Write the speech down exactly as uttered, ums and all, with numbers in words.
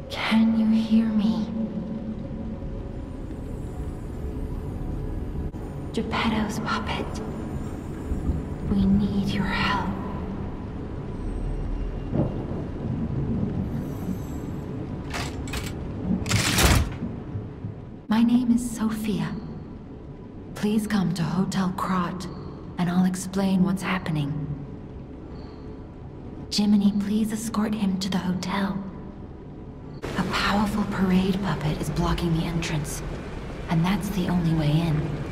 Can you hear me? Geppetto's puppet. We need your help. My name is Sophia. Please come to Hotel Krot, and I'll explain what's happening. Jiminy, please escort him to the hotel. A powerful parade puppet is blocking the entrance, and that's the only way in.